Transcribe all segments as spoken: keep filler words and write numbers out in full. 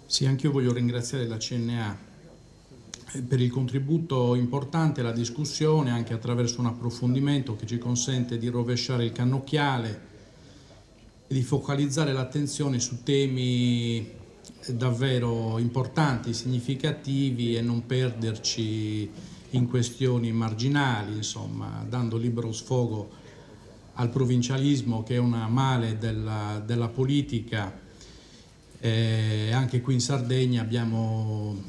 Sì, anche io voglio ringraziare la C N A per il contributo importante alla discussione, anche attraverso un approfondimento che ci consente di rovesciare il cannocchiale e di focalizzare l'attenzione su temi davvero importanti, significativi e non perderci in questioni marginali, insomma, dando libero sfogo al provincialismo, che è una male della, della politica. Eh, anche qui in Sardegna abbiamo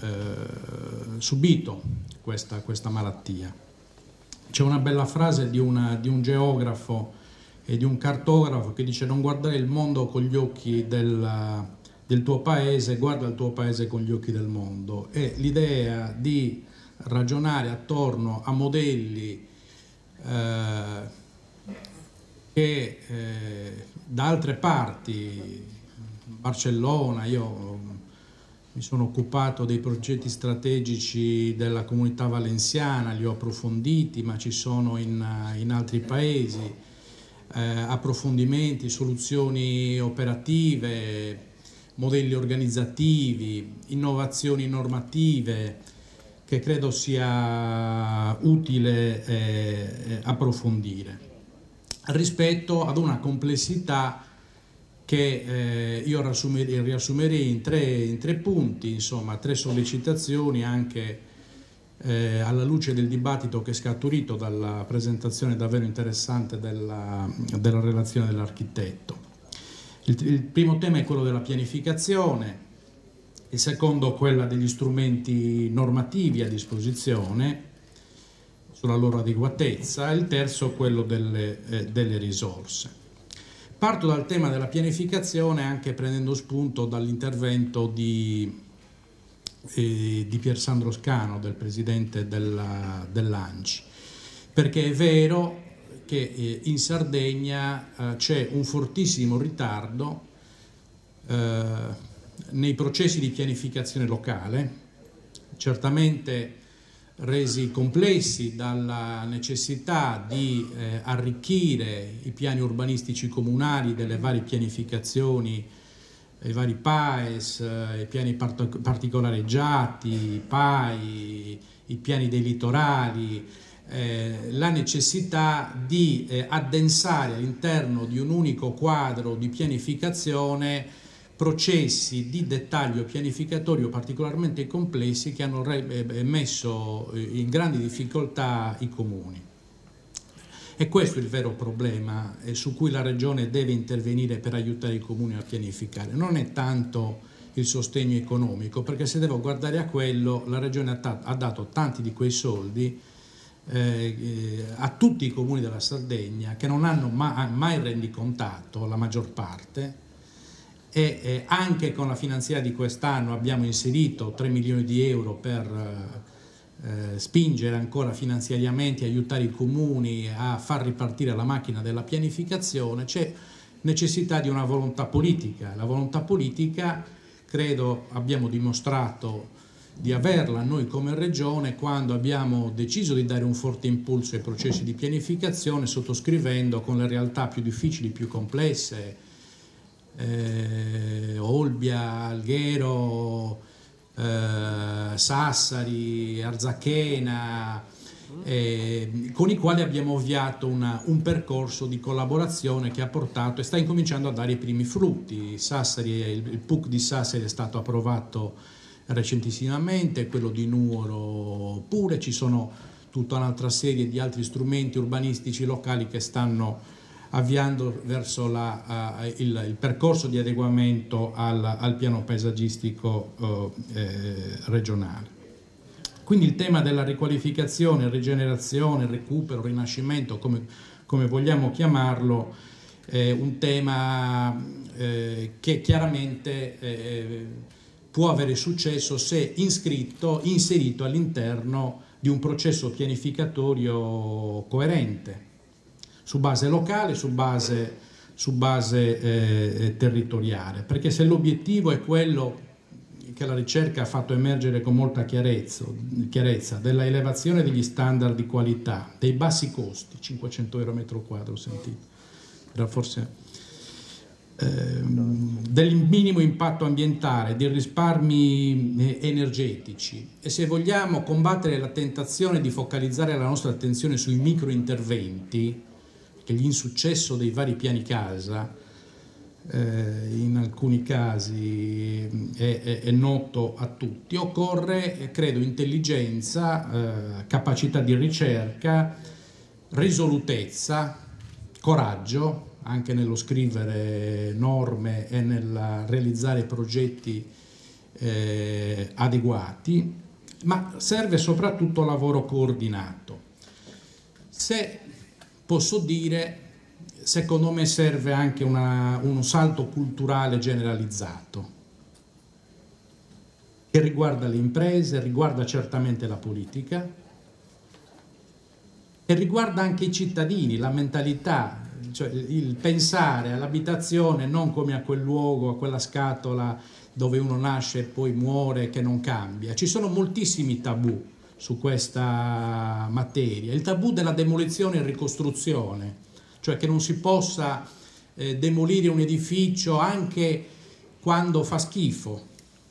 eh, subito questa, questa malattia. C'è una bella frase di, una, di un geografo e di un cartografo che dice: non guardare il mondo con gli occhi del, del tuo paese, guarda il tuo paese con gli occhi del mondo. E l'idea di ragionare attorno a modelli eh, che eh, da altre parti, Barcellona, io mi sono occupato dei progetti strategici della Comunità Valenciana, li ho approfonditi, ma ci sono in, in altri paesi, eh, approfondimenti, soluzioni operative, modelli organizzativi, innovazioni normative, che credo sia utile eh, approfondire, rispetto ad una complessità che eh, io riassumerei, riassumerei in, tre, in tre punti, insomma, tre sollecitazioni anche eh, alla luce del dibattito che è scaturito dalla presentazione davvero interessante della, della relazione dell'architetto. Il, il primo tema è quello della pianificazione, il secondo quello degli strumenti normativi a disposizione, sulla loro adeguatezza, e il terzo quello delle, eh, delle risorse. Parto dal tema della pianificazione, anche prendendo spunto dall'intervento di, eh, di Piersandro Scano, del presidente dell'ANCI, perché è vero che eh, in Sardegna eh, c'è un fortissimo ritardo eh, nei processi di pianificazione locale, certamente resi complessi dalla necessità di eh, arricchire i piani urbanistici comunali delle varie pianificazioni, i vari P A E S, i piani part particolareggiati, i P A I, i piani dei litorali, eh, la necessità di eh, addensare all'interno di un unico quadro di pianificazione processi di dettaglio pianificatorio particolarmente complessi che hanno messo in grandi difficoltà i comuni. E questo è il vero problema su cui la Regione deve intervenire per aiutare i comuni a pianificare. Non è tanto il sostegno economico, perché se devo guardare a quello, la Regione ha dato tanti di quei soldi eh, a tutti i comuni della Sardegna che non hanno mai rendicontato, la maggior parte, e eh, anche con la finanziaria di quest'anno abbiamo inserito tre milioni di euro per eh, spingere ancora finanziariamente, aiutare i comuni a far ripartire la macchina della pianificazione. C'è necessità di una volontà politica. La volontà politica credo abbiamo dimostrato di averla noi come Regione quando abbiamo deciso di dare un forte impulso ai processi di pianificazione, sottoscrivendo con le realtà più difficili, più complesse, Eh, Olbia, Alghero, eh, Sassari, Arzachena, eh, con i quali abbiamo avviato una, un percorso di collaborazione che ha portato e sta incominciando a dare i primi frutti. Sassari, il, il P U C di Sassari è stato approvato recentissimamente, quello di Nuoro pure, ci sono tutta un'altra serie di altri strumenti urbanistici locali che stanno avviando verso la, uh, il, il percorso di adeguamento al, al piano paesaggistico uh, eh, regionale. Quindi il tema della riqualificazione, rigenerazione, recupero, rinascimento, come, come vogliamo chiamarlo, è un tema eh, che chiaramente eh, può avere successo se iscritto, inserito all'interno di un processo pianificatorio coerente, su base locale, su base, su base eh, territoriale, perché se l'obiettivo è quello che la ricerca ha fatto emergere con molta chiarezza, chiarezza della elevazione degli standard di qualità, dei bassi costi, cinquecento euro metro quadro, ho sentito, era forse del minimo impatto ambientale, dei risparmi energetici, e se vogliamo combattere la tentazione di focalizzare la nostra attenzione sui microinterventi, che l'insuccesso dei vari piani casa eh, in alcuni casi è, è, è noto a tutti, occorre, credo, intelligenza, eh, capacità di ricerca, risolutezza, coraggio anche nello scrivere norme e nel realizzare progetti eh, adeguati, ma serve soprattutto lavoro coordinato. Se posso dire, secondo me serve anche una, uno salto culturale generalizzato che riguarda le imprese, riguarda certamente la politica e riguarda anche i cittadini, la mentalità, cioè il pensare all'abitazione non come a quel luogo, a quella scatola dove uno nasce e poi muore, che non cambia. Ci sono moltissimi tabù su questa materia. Il tabù della demolizione e ricostruzione, cioè che non si possa eh, demolire un edificio anche quando fa schifo,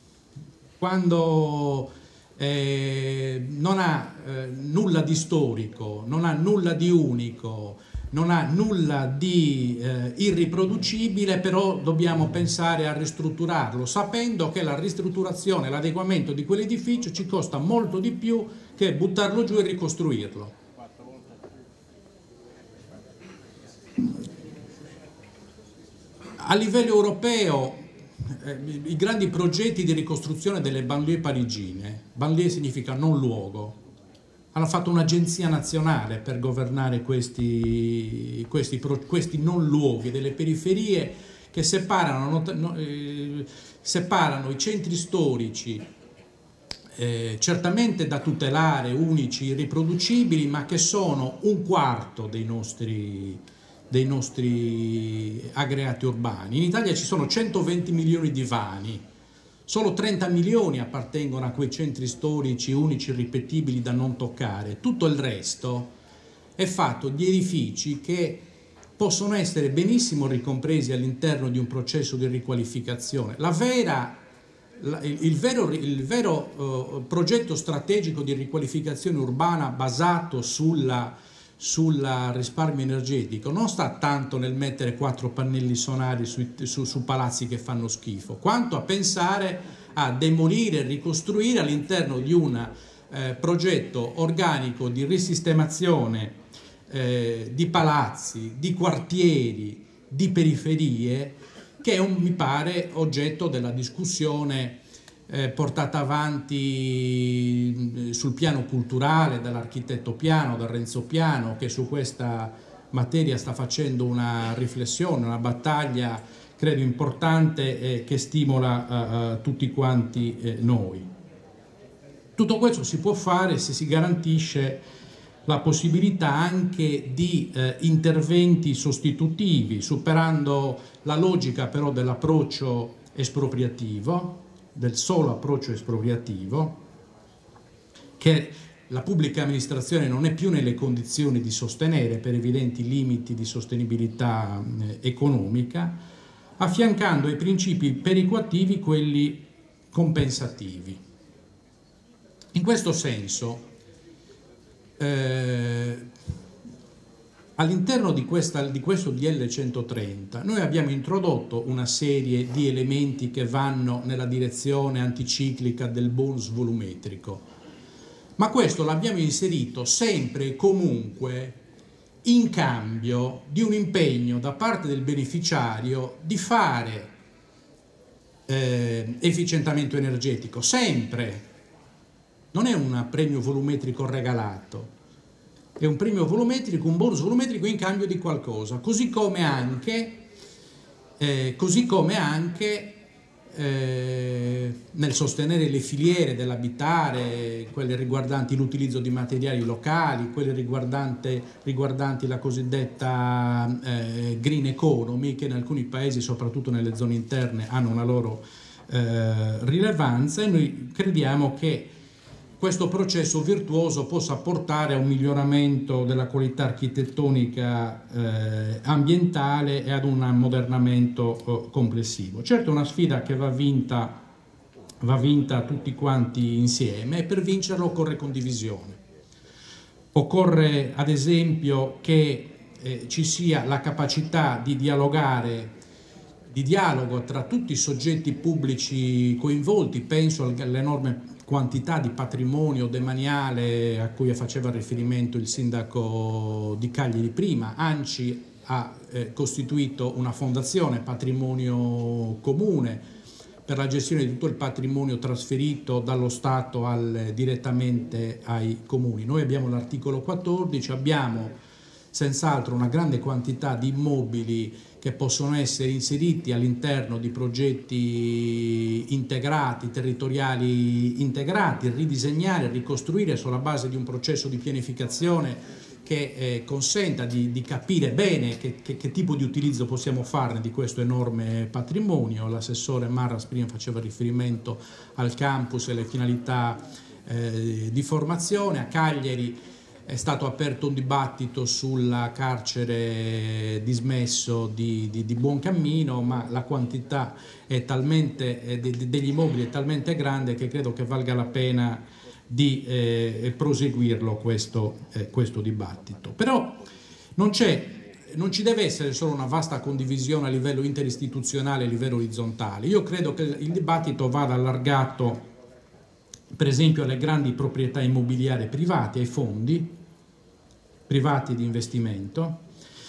quando eh, non ha eh, nulla di storico, non ha nulla di unico, non ha nulla di eh, irriproducibile, però dobbiamo pensare a ristrutturarlo, sapendo che la ristrutturazione, l'adeguamento di quell'edificio ci costa molto di più che buttarlo giù e ricostruirlo. A livello europeo, eh, i grandi progetti di ricostruzione delle banlieue parigine, banlieue significa non luogo, hanno fatto un'agenzia nazionale per governare questi, questi, questi non luoghi delle periferie che separano, eh, separano i centri storici eh, certamente da tutelare, unici, irriproducibili, ma che sono un quarto dei nostri, dei nostri aggregati urbani. In Italia ci sono centoventi milioni di vani. Solo trenta milioni appartengono a quei centri storici unici, irripetibili, da non toccare. Tutto il resto è fatto di edifici che possono essere benissimo ricompresi all'interno di un processo di riqualificazione. La vera, la, il vero, il vero uh, progetto strategico di riqualificazione urbana basato sulla sul risparmio energetico non sta tanto nel mettere quattro pannelli solari su, su, su palazzi che fanno schifo, quanto a pensare a demolire e ricostruire all'interno di un eh, progetto organico di risistemazione eh, di palazzi, di quartieri, di periferie, che è un, mi pare, oggetto della discussione Eh, portata avanti sul piano culturale dall'architetto Piano, da Renzo Piano, che su questa materia sta facendo una riflessione, una battaglia credo importante eh, che stimola eh, tutti quanti eh, noi. Tutto questo si può fare se si garantisce la possibilità anche di eh, interventi sostitutivi, superando la logica però dell'approccio espropriativo, del solo approccio espropriativo, che la pubblica amministrazione non è più nelle condizioni di sostenere per evidenti limiti di sostenibilità eh, economica, affiancando ai principi perequativi quelli compensativi. In questo senso, eh, all'interno di, questa, di questo D L centotrenta noi abbiamo introdotto una serie di elementi che vanno nella direzione anticiclica del bonus volumetrico, ma questo l'abbiamo inserito sempre e comunque in cambio di un impegno da parte del beneficiario di fare eh, efficientamento energetico, sempre. Non è un premio volumetrico regalato, è un premio volumetrico, un bonus volumetrico in cambio di qualcosa, così come anche, eh, così come anche eh, nel sostenere le filiere dell'abitare, quelle riguardanti l'utilizzo di materiali locali, quelle riguardanti, riguardanti la cosiddetta eh, green economy, che in alcuni paesi, soprattutto nelle zone interne, hanno una loro eh, rilevanza, e noi crediamo che questo processo virtuoso possa portare a un miglioramento della qualità architettonica eh, ambientale e ad un ammodernamento eh, complessivo. Certo è una sfida che va vinta, va vinta tutti quanti insieme, e per vincerla occorre condivisione. Occorre ad esempio che eh, ci sia la capacità di dialogare, di dialogo tra tutti i soggetti pubblici coinvolti, penso all'enorme quantità di patrimonio demaniale a cui faceva riferimento il sindaco di Cagliari prima. ANCI ha eh, costituito una fondazione patrimonio comune per la gestione di tutto il patrimonio trasferito dallo Stato al, direttamente ai comuni. Noi abbiamo l'articolo quattordici, abbiamo senz'altro una grande quantità di immobili che possono essere inseriti all'interno di progetti integrati, territoriali integrati, ridisegnare, ricostruire sulla base di un processo di pianificazione che eh, consenta di, di capire bene che, che, che tipo di utilizzo possiamo farne di questo enorme patrimonio. L'assessore Marras prima faceva riferimento al campus e alle finalità eh, di formazione. A Cagliari è stato aperto un dibattito sulla carcere dismesso di, di, di Buoncammino, ma la quantità è talmente, eh, de, degli immobili è talmente grande che credo che valga la pena di eh, proseguirlo questo, eh, questo dibattito. Però non c'è, non ci deve essere solo una vasta condivisione a livello interistituzionale, a livello orizzontale. Io credo che il dibattito vada allargato per esempio alle grandi proprietà immobiliari private, ai fondi privati di investimento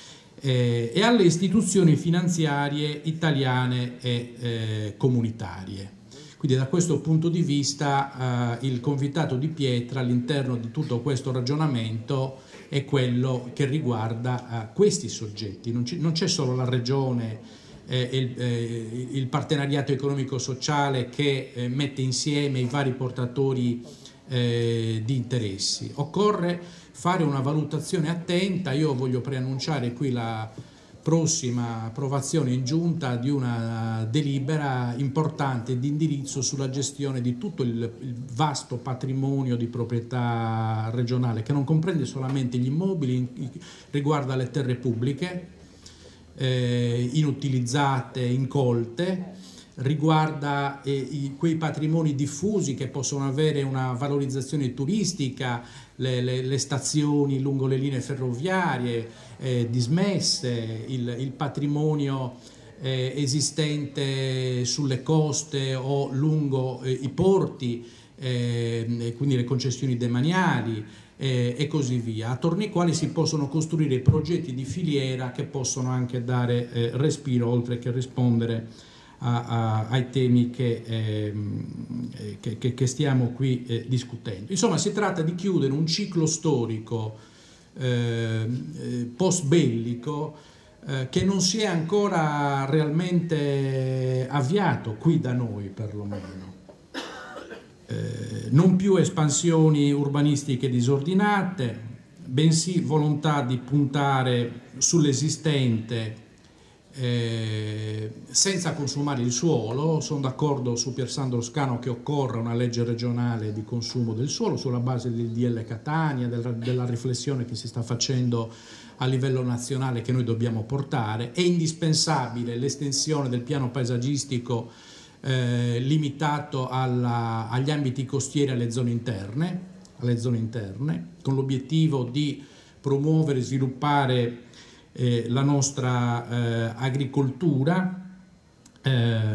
eh, e alle istituzioni finanziarie italiane e eh, comunitarie. Quindi da questo punto di vista eh, il convitato di pietra all'interno di tutto questo ragionamento è quello che riguarda eh, questi soggetti. Non, non c'è solo la regione, eh, il, eh, il partenariato economico-sociale che eh, mette insieme i vari portatori eh, di interessi. Occorre fare una valutazione attenta. Io voglio preannunciare qui la prossima approvazione in giunta di una delibera importante di indirizzo sulla gestione di tutto il, il vasto patrimonio di proprietà regionale, che non comprende solamente gli immobili, riguarda le terre pubbliche eh, inutilizzate, incolte, riguarda eh, i, quei patrimoni diffusi che possono avere una valorizzazione turistica, le, le, le stazioni lungo le linee ferroviarie eh, dismesse, il, il patrimonio eh, esistente sulle coste o lungo eh, i porti, eh, quindi le concessioni demaniali eh, e così via, attorno ai quali si possono costruire progetti di filiera che possono anche dare eh, respiro, oltre che rispondere A, a, ai temi che, eh, che, che stiamo qui eh, discutendo. Insomma, si tratta di chiudere un ciclo storico eh, post bellico eh, che non si è ancora realmente avviato qui da noi, perlomeno. Eh, non più espansioni urbanistiche disordinate, bensì volontà di puntare sull'esistente Eh, senza consumare il suolo. Sono d'accordo su Piersandro Scano che occorre una legge regionale di consumo del suolo sulla base del D L Catania, del, della riflessione che si sta facendo a livello nazionale che noi dobbiamo portare. È indispensabile l'estensione del piano paesaggistico eh, limitato alla, agli ambiti costieri e alle zone interne, alle zone interne, con l'obiettivo di promuovere e sviluppare Eh, la nostra eh, agricoltura. Eh,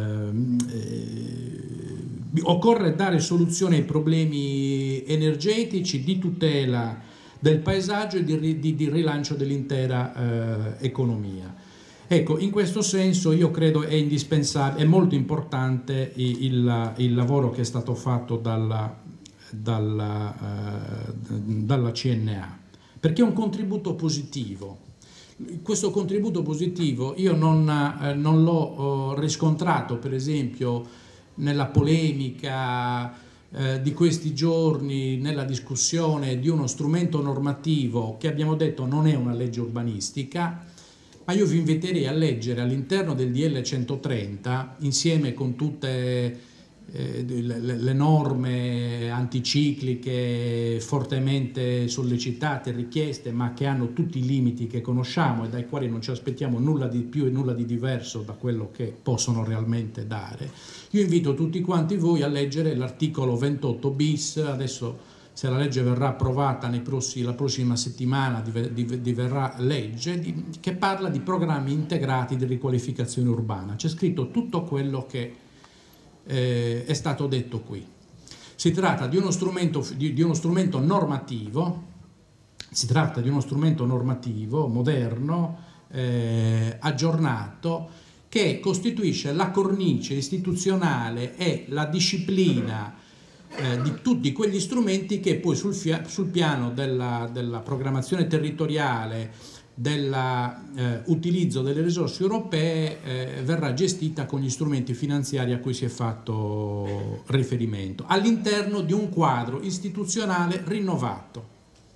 eh, occorre dare soluzione ai problemi energetici, di tutela del paesaggio e di, di, di rilancio dell'intera eh, economia. Ecco, in questo senso io credo è indispensabile, è molto importante il, il, il lavoro che è stato fatto dalla, dalla, eh, dalla C N A, perché è un contributo positivo. Questo contributo positivo io non, eh, non l'ho eh, riscontrato, per esempio, nella polemica eh, di questi giorni, nella discussione di uno strumento normativo che abbiamo detto non è una legge urbanistica, ma io vi inviterei a leggere all'interno del D L centotrenta, insieme con tutte eh, le, le norme anticicliche fortemente sollecitate, richieste, ma che hanno tutti i limiti che conosciamo e dai quali non ci aspettiamo nulla di più e nulla di diverso da quello che possono realmente dare. Io invito tutti quanti voi a leggere l'articolo ventotto bis, adesso se la legge verrà approvata nei prossi, la prossima settimana diverrà legge, di, che parla di programmi integrati di riqualificazione urbana. C'è scritto tutto quello che eh, è stato detto qui. Si tratta di uno strumento, di, di uno strumento normativo, si tratta di uno strumento normativo moderno, eh, aggiornato, che costituisce la cornice istituzionale e la disciplina Eh, di tutti quegli strumenti che poi sul, sul piano della, della programmazione territoriale, dell'utilizzo eh, delle risorse europee eh, verrà gestita con gli strumenti finanziari a cui si è fatto riferimento, all'interno di un quadro istituzionale rinnovato,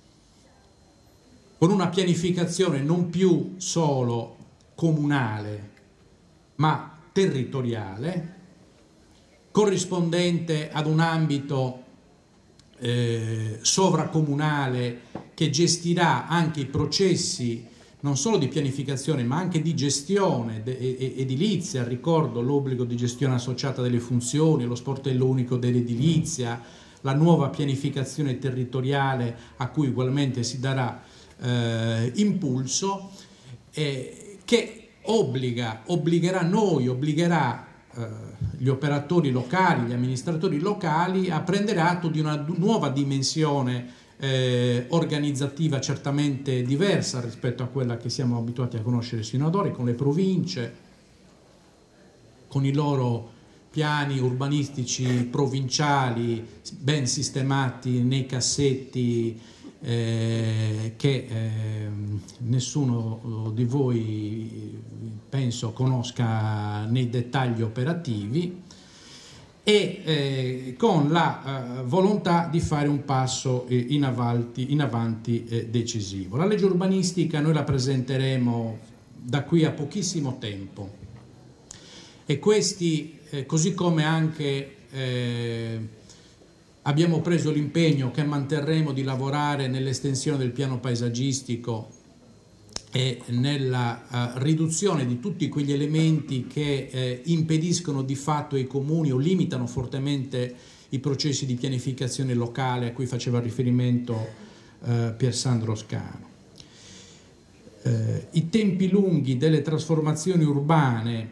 con una pianificazione non più solo comunale, ma territoriale, corrispondente ad un ambito eh, sovracomunale che gestirà anche i processi non solo di pianificazione ma anche di gestione edilizia. Ricordo l'obbligo di gestione associata delle funzioni, lo sportello unico dell'edilizia, la nuova pianificazione territoriale a cui ugualmente si darà eh, impulso, eh, che obbliga, obbligherà noi, obbligherà gli operatori locali, gli amministratori locali a prendere atto di una nuova dimensione eh, organizzativa certamente diversa rispetto a quella che siamo abituati a conoscere sino ad ora, con le province, con i loro piani urbanistici provinciali ben sistemati nei cassetti eh, che eh, nessuno di voi penso conosca nei dettagli operativi, e eh, con la eh, volontà di fare un passo eh, in avanti, in avanti eh, decisivo. La legge urbanistica noi la presenteremo da qui a pochissimo tempo e questi, eh, così come anche eh, abbiamo preso l'impegno che manterremo di lavorare nell'estensione del piano paesaggistico e nella uh, riduzione di tutti quegli elementi che eh, impediscono di fatto ai comuni o limitano fortemente i processi di pianificazione locale a cui faceva riferimento uh, Piersandro Scano. Uh, I tempi lunghi delle trasformazioni urbane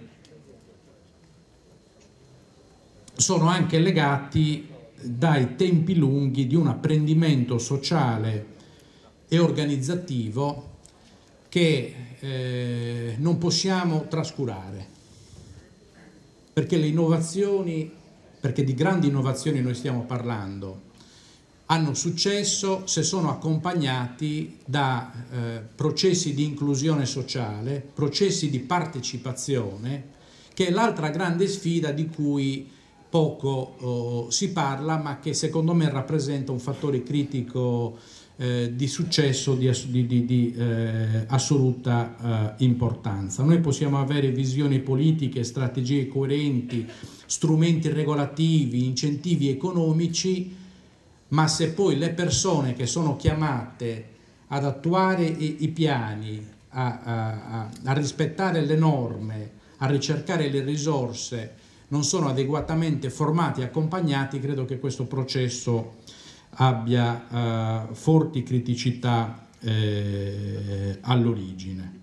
sono anche legati dai tempi lunghi di un apprendimento sociale e organizzativo che eh, non possiamo trascurare, perché le innovazioni, perché di grandi innovazioni noi stiamo parlando, hanno successo se sono accompagnati da eh, processi di inclusione sociale, processi di partecipazione, che è l'altra grande sfida di cui poco oh, si parla, ma che secondo me rappresenta un fattore critico Eh, di successo di, di, di, di eh, assoluta eh, importanza. Noi possiamo avere visioni politiche, strategie coerenti, strumenti regolativi, incentivi economici, ma se poi le persone che sono chiamate ad attuare i, i piani, a, a, a rispettare le norme, a ricercare le risorse, non sono adeguatamente formati e accompagnati, credo che questo processo abbia uh, forti criticità eh, all'origine.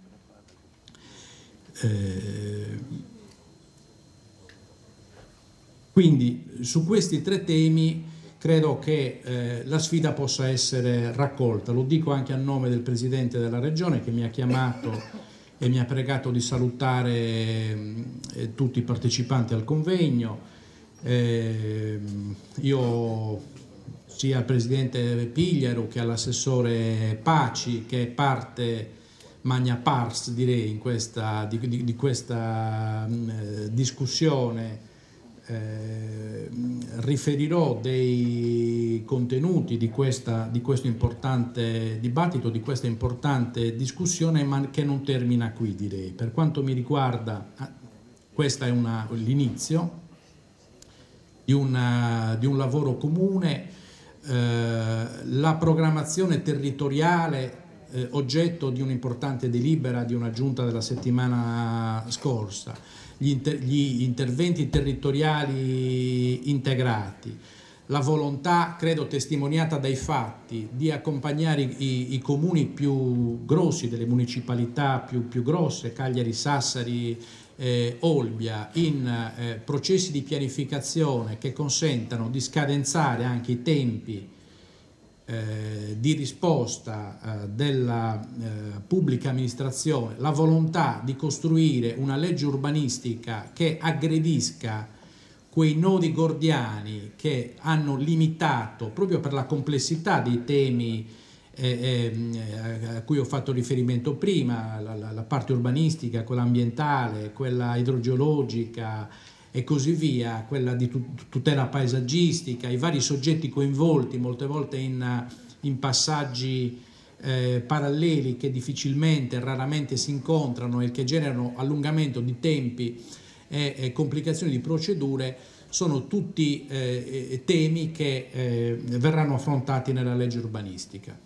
Eh, quindi su questi tre temi credo che eh, la sfida possa essere raccolta. Lo dico anche a nome del Presidente della Regione che mi ha chiamato e mi ha pregato di salutare eh, tutti i partecipanti al convegno. Eh, io sia al Presidente Pigliaro che all'assessore Paci, che è parte magna pars direi in questa, di, di, di questa eh, discussione, eh, riferirò dei contenuti di, questa, di questo importante dibattito, di questa importante discussione, ma che non termina qui direi. Per quanto mi riguarda, questo è l'inizio. di, una, di un lavoro comune, eh, la programmazione territoriale eh, oggetto di un'importante delibera di una giunta della settimana scorsa, gli, inter gli interventi territoriali integrati, la volontà, credo testimoniata dai fatti, di accompagnare i, i comuni più grossi, delle municipalità più, più grosse, Cagliari, Sassari, eh, Olbia, in eh, processi di pianificazione che consentano di scadenzare anche i tempi eh, di risposta eh, della eh, pubblica amministrazione, la volontà di costruire una legge urbanistica che aggredisca quei nodi gordiani che hanno limitato, proprio per la complessità dei temi eh, eh, a cui ho fatto riferimento prima, la, la, la parte urbanistica, quella ambientale, quella idrogeologica e così via, quella di tutela paesaggistica, i vari soggetti coinvolti, molte volte in, in passaggi eh, paralleli che difficilmente, raramente si incontrano e che generano allungamento di tempi e, e complicazioni di procedure, sono tutti eh, temi che eh, verranno affrontati nella legge urbanistica.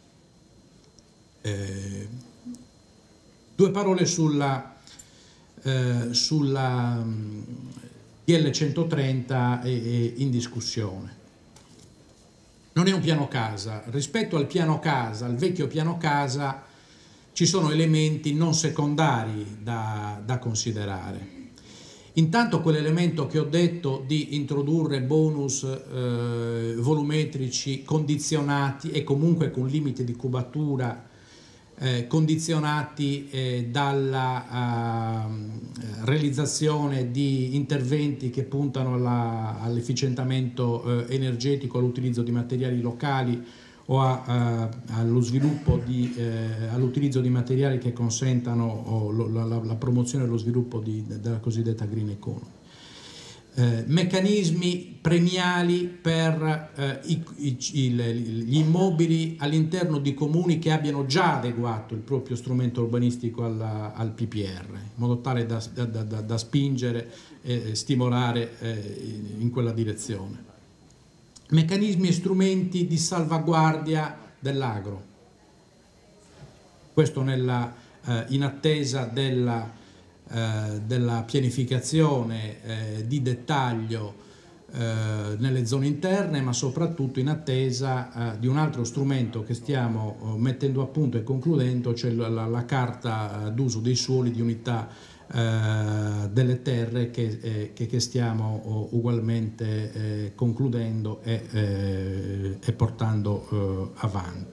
Eh, due parole sulla, eh, sulla D L centotrenta e, e in discussione. Non è un piano casa. Rispetto al piano casa, al vecchio piano casa, ci sono elementi non secondari da, da considerare. Intanto quell'elemento che ho detto di introdurre bonus eh, volumetrici condizionati e comunque con limite di cubatura eh, condizionati eh, dalla uh, realizzazione di interventi che puntano all'efficientamento eh, energetico, all'utilizzo di materiali locali o a, a, allo sviluppo di, eh, all'utilizzo di materiali che consentano oh, lo, la, la promozione e lo sviluppo di, della cosiddetta green economy. Eh, meccanismi premiali per eh, i, i, il, gli immobili all'interno di comuni che abbiano già adeguato il proprio strumento urbanistico alla, al P P R, in modo tale da, da, da, da spingere e stimolare eh, in quella direzione. Meccanismi e strumenti di salvaguardia dell'agro. Questo nella, eh, in attesa della, eh, della pianificazione eh, di dettaglio eh, nelle zone interne, ma soprattutto in attesa eh, di un altro strumento che stiamo eh, mettendo a punto e concludendo, cioè la, la, la carta d'uso dei suoli di unità Uh, delle terre che, eh, che, che stiamo uh, ugualmente eh, concludendo e, eh, e portando uh, avanti.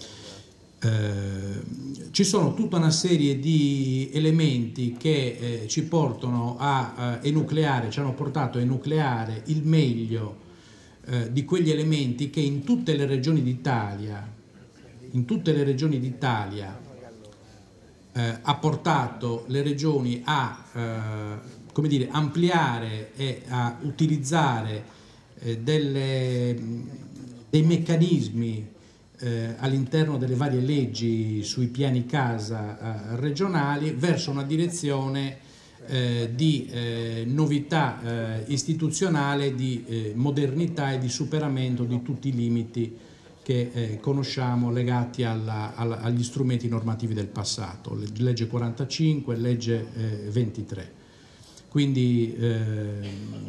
Uh, ci sono tutta una serie di elementi che eh, ci portano a uh, enucleare, ci hanno portato a enucleare il meglio uh, di quegli elementi che in tutte le regioni d'Italia, in tutte le regioni d'Italia Eh, ha portato le regioni a eh, come dire, ampliare e a utilizzare eh, delle, dei meccanismi eh, all'interno delle varie leggi sui piani casa eh, regionali verso una direzione eh, di eh, novità eh, istituzionale, di eh, modernità e di superamento di tutti i limiti che eh, conosciamo legati alla, alla, agli strumenti normativi del passato, legge quarantacinque, legge eh, ventitré. Quindi eh,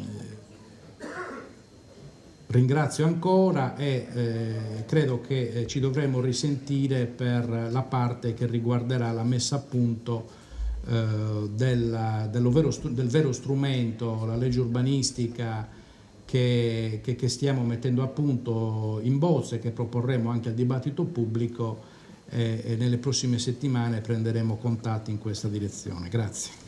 ringrazio ancora e eh, credo che eh, ci dovremo risentire per la parte che riguarderà la messa a punto eh, della, dello vero, del vero strumento, la legge urbanistica, Che, che, che stiamo mettendo a punto in bozze, che proporremo anche al dibattito pubblico e, e nelle prossime settimane prenderemo contatti in questa direzione. Grazie.